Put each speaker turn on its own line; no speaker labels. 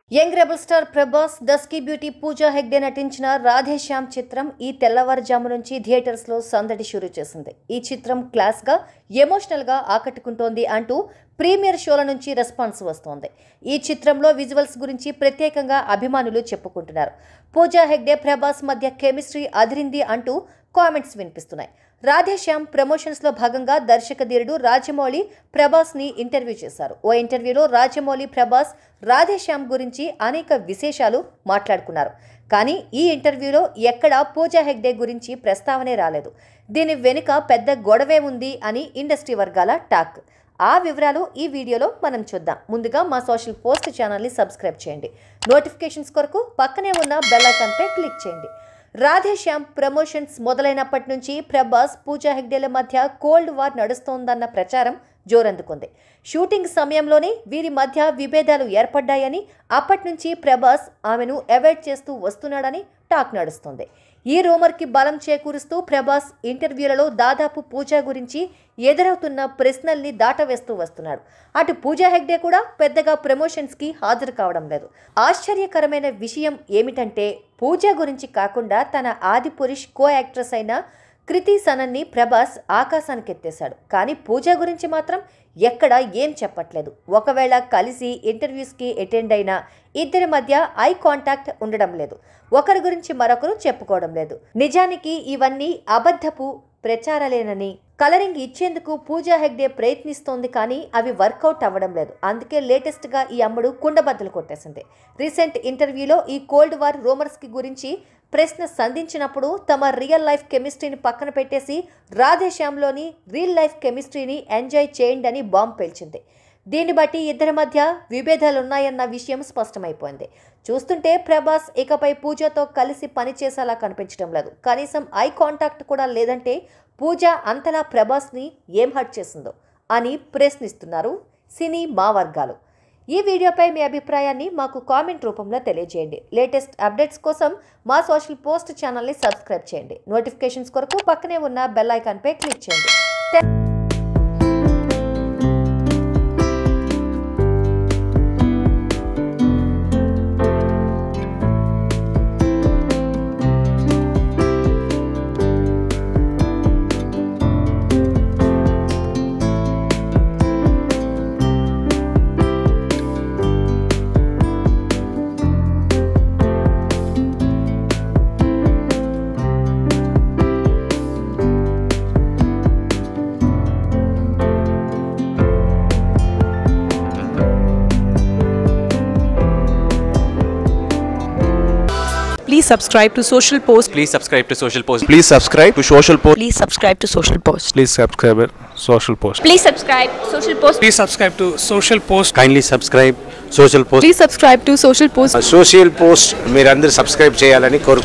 Young rebel star Prabhas dusky beauty Pooja Hegde నటించిన రాధే శ్యామ్ చిత్రం ఈ తెల్లవారుజాము నుంచి థియేటర్స్ లో సందడి షురూ చేసింది. ఈ చిత్రం క్లాస్ గా ఎమోషనల్ గా ఆకట్టుకుంటోంది అంటూ ప్రీమియర్ షోల నుంచి రెస్పాన్స్ వస్తోంది. ఈ చిత్రంలో విజువల్స్ గురించి ప్రత్యేకంగా అభిమానులు చెప్పుకుంటున్నారు. పూజా హెగ్డే ప్రభాస్ మధ్య కెమిస్ట్రీ అదిరింది అంటూ కామెంట్స్ వినిపిస్తున్నాయి. రాధే శ్యామ్ ప్రమోషన్స్ లో భాగంగా దర్శక ధీరుడు రాజమౌళి ప్రభాస్ ని ఇంటర్వ్యూ చేశారు. ఓ ఇంటర్వ్యూలో రాజమౌళి ప్రభాస్ రాధే శ్యామ్ గురించి అనేక విశేషాలు మాట్లాడుకున్నారు. కానీ ఈ ఇంటర్వ్యూలో ఎక్కడా పూజా హెగ్డే గురించి ప్రస్తావనే రాలేదు. దీని వెనుక పెద్ద గొడవే ఉంది అని ఇండస్ట్రీ వర్గాల టాక్. ఆ వివరాలు ఈ వీడియోలో మనం చూద్దాం. ముందుగా మా సోషల్ పోస్ట్ ఛానల్ని సబ్స్క్రైబ్ చేయండి. నోటిఫికేషన్స్ కొరకు పక్కనే ఉన్న బెల్ ఐకాన్ పై క్లిక్ చేయండి. రాధే శ్యామ్ ప్రమోషన్స్ మొదలైనప్పటి నుంచి ప్రభాస్ పూజా హెగ్డేల మధ్య కోల్డ్ వార్ నడుస్తోందన్న ప్రచారం జోరందుకుంది. షూటింగ్ సమయంలోనే వీరి మధ్య విభేదాలు ఏర్పడ్డాయని, అప్పటి నుంచి ప్రభాస్ ఆమెను అవాయిడ్ చేస్తూ వస్తున్నాడని టాక్ నడుస్తుంది. ఈ రూమర్కి బలం చేకూరుస్తూ ప్రభాస్ ఇంటర్వ్యూలలో దాదాపు పూజా గురించి ఎదురవుతున్న ప్రశ్నల్ని దాటవేస్తూ వస్తున్నాడు. అటు పూజా హెగ్డే కూడా పెద్దగా ప్రమోషన్స్కి హాజరు కావడం లేదు. ఆశ్చర్యకరమైన విషయం ఏమిటంటే పూజా గురించి కాకుండా తన ఆది పురుష్ కో యాక్ట్రెస్ అయిన కృతి సనన్ని ప్రభాస్ ఆకాశానికి ఎత్తేశాడు. కానీ పూజా గురించి మాత్రం ఎక్కడా ఏం చెప్పట్లేదు. ఒకవేళ కలిసి ఇంటర్వ్యూస్కి అటెండ్ అయిన ఇద్దరి మధ్య ఐ కాంటాక్ట్ ఉండడం లేదు. ఒకరి గురించి మరొకరు చెప్పుకోవడం లేదు. నిజానికి ఇవన్నీ అబద్ధపు ప్రచారాలేనని కలరింగ్ ఇచ్చేందుకు పూజా హెగ్డే ప్రయత్నిస్తోంది, కానీ అవి వర్కౌట్ అవ్వడం లేదు. అందుకే లేటెస్ట్గా ఈ అమ్ముడు కుండబద్దలు కొట్టేసింది. రీసెంట్ ఇంటర్వ్యూలో ఈ కోల్డ్ వార్ రూమర్స్కి గురించి ప్రశ్న సంధించినప్పుడు తమ రియల్ లైఫ్ కెమిస్ట్రీని పక్కన పెట్టేసి రాధే శ్యామ్లోని రియల్ లైఫ్ కెమిస్ట్రీని ఎంజాయ్ చేయండి అని బాంబు పేల్చింది. దీన్ని బట్టి ఇద్దరి మధ్య విభేదాలున్నాయన్న విషయం స్పష్టమైపోయింది. చూస్తుంటే ప్రభాస్ ఇకపై పూజతో కలిసి పనిచేసేలా కనిపించడం లేదు. కనీసం ఐ కాంటాక్ట్ కూడా లేదంటే పూజ అంతలా ప్రభాస్ని ఏం హర్ట్ చేసిందో అని ప్రశ్నిస్తున్నారు సినీ మా వర్గాలు. ఈ వీడియోపై మీ అభిప్రాయాన్ని మాకు కామెంట్ రూపంలో తెలియజేయండి. లేటెస్ట్ అప్డేట్స్ కోసం మా సోషల్ పోస్ట్ ఛానల్ని సబ్స్క్రైబ్ చేయండి. నోటిఫికేషన్స్ కొరకు పక్కనే ఉన్న బెల్ ఐకాన్పై క్లిక్ చేయండి.
Please subscribe to Social Post.
Please subscribe to Social Post.
Please subscribe to Social Post.
Please subscribe to Social Post.
Please subscribe to Social Post.
Please subscribe Social Post.
Please subscribe to Social Post.
Kindly subscribe Social Post.
Please subscribe to Social Post.
Social Post మీరందరూ subscribe చేయాలని కోరు